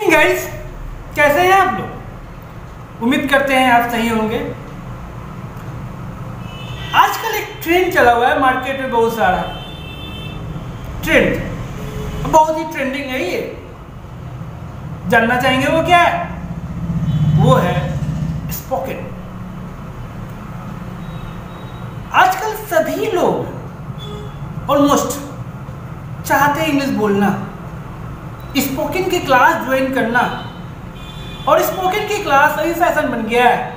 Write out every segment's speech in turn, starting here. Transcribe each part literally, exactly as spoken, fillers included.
Guys, कैसे हैं आप लोग? उम्मीद करते हैं आप सही होंगे। आजकल एक ट्रेंड चला हुआ है मार्केट में, बहुत सारा ट्रेंड, बहुत ही ट्रेंडिंग है ये। जानना चाहेंगे वो क्या है? वो है स्पोकन। आजकल सभी लोग ऑलमोस्ट चाहते हैं इंग्लिश बोलना, स्पोकन की क्लास ज्वाइन करना, और स्पोकन की क्लास अभी फैशन बन गया है।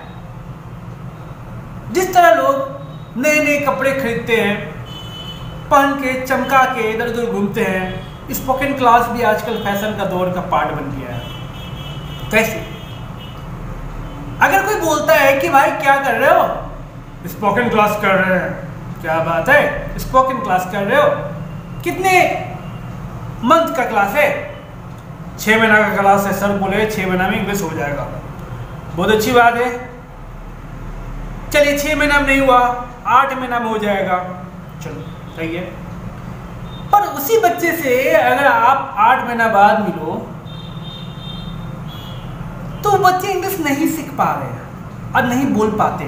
जिस तरह लोग नए नए कपड़े खरीदते हैं, पहन के चमका के इधर उधर घूमते हैं, स्पोकन क्लास भी आजकल फैशन का दौर का पार्ट बन गया है। कैसे? अगर कोई बोलता है कि भाई क्या कर रहे हो, स्पोकन क्लास कर रहे हैं, क्या बात है, स्पोकन क्लास कर रहे हो, कितने मंथ का क्लास है? छः महीना का क्लास है। सर बोले छः महीना में इंग्लिश हो जाएगा। बहुत अच्छी बात है, चलिए छः महीना में नहीं हुआ, आठ महीना में हो जाएगा, चलो सही है। पर उसी बच्चे से अगर आप आठ महीना बाद मिलो तो बच्चे इंग्लिश नहीं सीख पा रहे हैं और नहीं बोल पाते।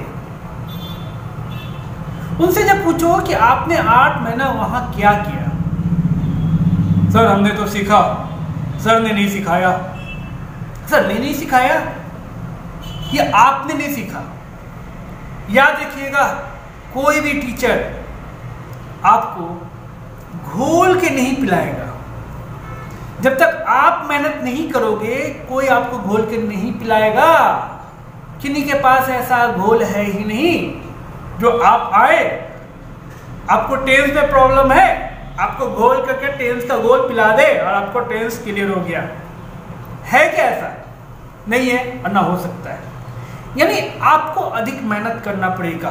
उनसे जब पूछो कि आपने आठ महीना वहां क्या किया, सर हमने तो सीखा, सर ने नहीं सिखाया। सर ने नहीं सिखाया, ये आपने नहीं सीखा। याद रखिएगा, कोई भी टीचर आपको घोल के नहीं पिलाएगा। जब तक आप मेहनत नहीं करोगे, कोई आपको घोल के नहीं पिलाएगा। किन्हीं के पास ऐसा घोल है ही नहीं जो आप आए, आपको टेंस में प्रॉब्लम है, आपको घोल करके टेंस का घोल पिला दे और आपको टेंस क्लियर हो गया। है क्या ऐसा? नहीं है और ना हो सकता है। यानी आपको अधिक मेहनत करना पड़ेगा।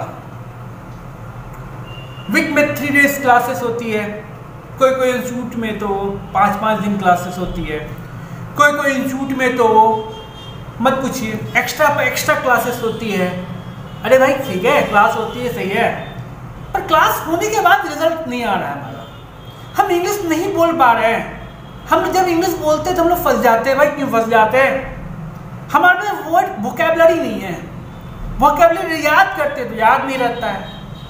वीक में थ्री डेज क्लासेस होती है, कोई कोई इंस्टीट्यूट में तो पाँच पाँच दिन क्लासेस होती है, कोई कोई इंस्टीट्यूट में तो मत पूछिए, एक्स्ट्रा पर एक्स्ट्रा क्लासेस होती है। अरे भाई ठीक है, क्लास होती है, सही है, पर क्लास होने के बाद रिजल्ट नहीं आ रहा है हमारा। हम इंग्लिश नहीं बोल पा रहे हैं। हम जब इंग्लिश बोलते हैं तो हम लोग फंस जाते हैं। भाई क्यों फंस जाते हैं? हमारे में वर्ड वोकैबुलरी नहीं है। वोकैबुलरी याद करते तो याद नहीं रहता है।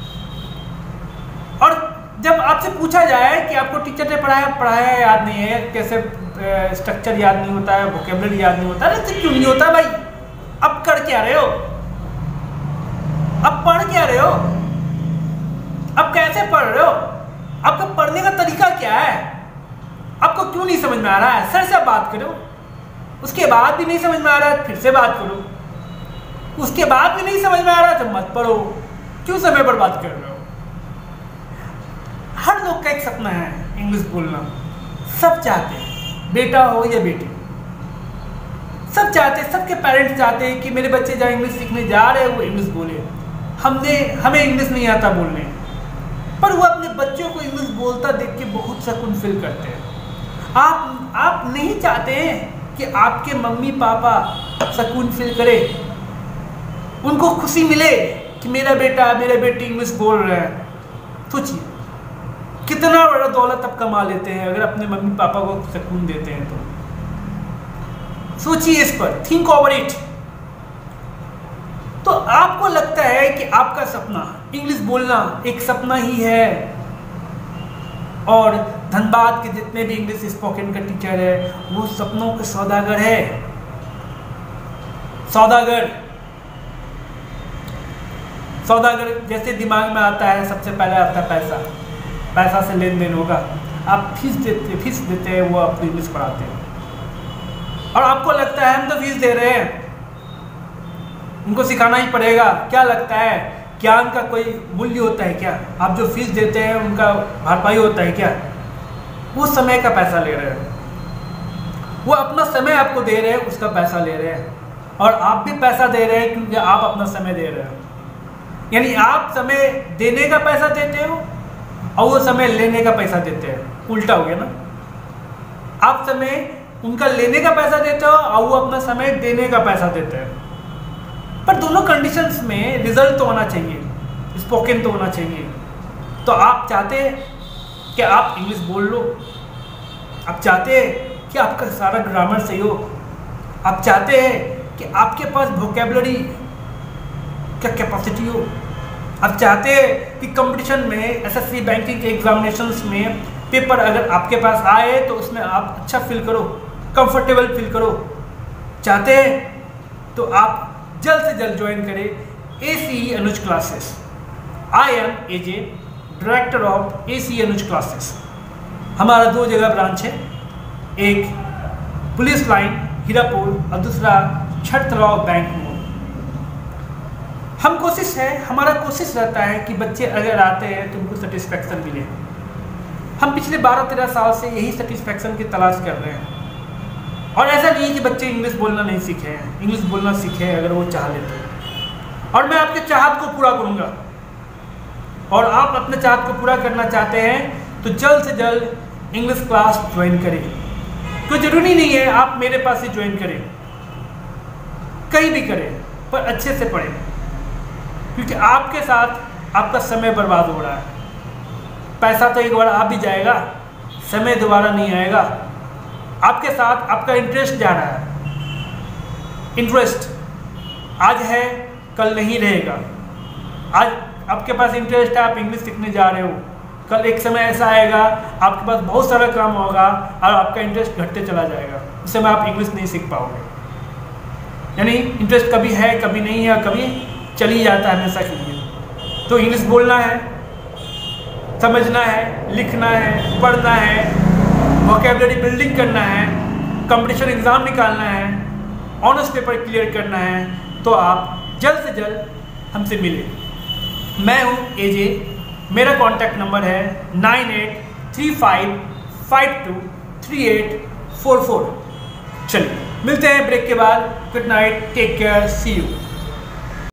और जब आपसे पूछा जाए कि आपको टीचर ने पढ़ाया पढ़ाया याद नहीं है, कैसे स्ट्रक्चर याद नहीं होता है, वोकैबुलरी याद नहीं होता है, तो क्यों नहीं होता भाई? अब कर क्या रहे हो? अब पढ़ क्या रहे हो? अब कैसे पढ़ रहे हो? आपका पढ़ने का तरीका क्या है? आपको क्यों नहीं समझ में आ रहा है? सर से बात करो। उसके बाद भी नहीं समझ में आ रहा है, फिर से बात करो। उसके बाद भी नहीं समझ में आ रहा है तो मत पढ़ो। क्यों समय बर्बाद कर रहे हो? हर लोग का एक सपना है इंग्लिश बोलना। सब चाहते हैं, बेटा हो या बेटी, सब चाहते हैं, सबके पेरेंट्स चाहते हैं कि मेरे बच्चे जहाँ इंग्लिश सीखने जा रहे हैं वो इंग्लिश बोले। हमने हमें इंग्लिश नहीं आता बोलने, पर वो अपने बच्चों को इंग्लिश बोलता देख के बहुत सुकून फील करते हैं। आप आप नहीं चाहते हैं कि आपके मम्मी पापा सुकून फील करे, उनको खुशी मिले कि मेरा बेटा मेरे बेटी इंग्लिश बोल रहे हैं। सोचिए कितना बड़ा दौलत आप कमा लेते हैं अगर अपने मम्मी पापा को सुकून देते हैं तो। सोचिए इस पर, थिंक ओवर इट। तो आपको लगता है कि आपका सपना इंग्लिश बोलना एक सपना ही है, और धनबाद के जितने भी इंग्लिश स्पोकन का टीचर है वो सपनों के सौदागर है। सौदागर सौदागर जैसे दिमाग में आता है, सबसे पहले आता है पैसा। पैसा से लेन देन होगा, आप फीस देते फीस देते हैं, वो आपको इंग्लिश पढ़ाते हैं, और आपको लगता है हम तो फीस दे रहे हैं, उनको सिखाना ही पड़ेगा। क्या लगता है ज्ञान का कोई मूल्य होता है क्या? आप जो फीस देते हैं उनका भरपाई होता है क्या? वो समय का पैसा ले रहे हैं, वो अपना समय आपको दे रहे हैं, उसका पैसा ले रहे हैं, और आप भी पैसा दे रहे हैं क्योंकि आप अपना समय दे रहे हो। यानी आप समय देने का पैसा देते हो और वो समय लेने का पैसा देते हैं। उल्टा हो गया ना? आप समय उनका लेने का पैसा देते हो और वो अपना समय देने का पैसा देते हैं। पर दोनों कंडीशंस में रिजल्ट तो होना चाहिए, स्पोकन तो होना चाहिए। तो आप चाहते हैं कि आप इंग्लिश बोल लो, आप चाहते हैं कि आपका सारा ग्रामर सही हो, आप चाहते हैं कि आपके पास वोकेबलरी क्या कैपेसिटी हो। आप चाहते हैं कि कंपटीशन में एसएससी बैंकिंग के एग्जामिनेशंस में पेपर अगर आपके पास आए तो उसमें आप अच्छा फील करो, कंफर्टेबल फील करो। चाहते हैं तो आप जल्द से जल्द ज्वाइन करें ACE Anuj classes. I am AJ, director of ACE Anuj classes. हमारा दो जगह ब्रांच है, एक पुलिस लाइन हीरापुर और दूसरा छठतलाव बैंक मोड़। हम कोशिश है हमारा कोशिश रहता है कि बच्चे अगर आते हैं तो उनको सेटिस्फेक्शन मिले। हम पिछले बारह तेरह साल से यही सेटिस्फेक्शन की तलाश कर रहे हैं। और ऐसा नहीं है कि बच्चे इंग्लिश बोलना नहीं सीखे हैं, इंग्लिश बोलना सीखे अगर वो चाह लेते हैं। और मैं आपके चाहत को पूरा करूँगा। और आप अपने चाहत को पूरा करना चाहते हैं तो जल्द से जल्द इंग्लिश क्लास ज्वाइन करें। कोई ज़रूरी नहीं है आप मेरे पास ही ज्वाइन करें, कहीं भी करें, पर अच्छे से पढ़ें, क्योंकि आपके साथ आपका समय बर्बाद हो रहा है। पैसा तो एक बार आ भी जाएगा, समय दोबारा नहीं आएगा। आपके साथ आपका इंटरेस्ट जा रहा है। इंटरेस्ट आज है कल नहीं रहेगा। आज आपके पास इंटरेस्ट है, आप इंग्लिश सीखने जा रहे हो, कल एक समय ऐसा आएगा आपके पास बहुत सारा काम होगा और आपका इंटरेस्ट घटते चला जाएगा। उस समय आप इंग्लिश नहीं सीख पाओगे। यानी इंटरेस्ट कभी है कभी नहीं है, कभी चली जाता है हमेशा के लिए। तो इंग्लिश बोलना है, समझना है, लिखना है, पढ़ना है, वोकेबलरी बिल्डिंग करना है, कंपटीशन एग्ज़ाम निकालना है, ऑनर्स पेपर क्लियर करना है, तो आप जल्द से जल्द हमसे मिलें। मैं हूँ एजे, मेरा कॉन्टैक्ट नंबर है nine eight three five five two three eight four four. चलिए मिलते हैं ब्रेक के बाद। Good night, take care, see you.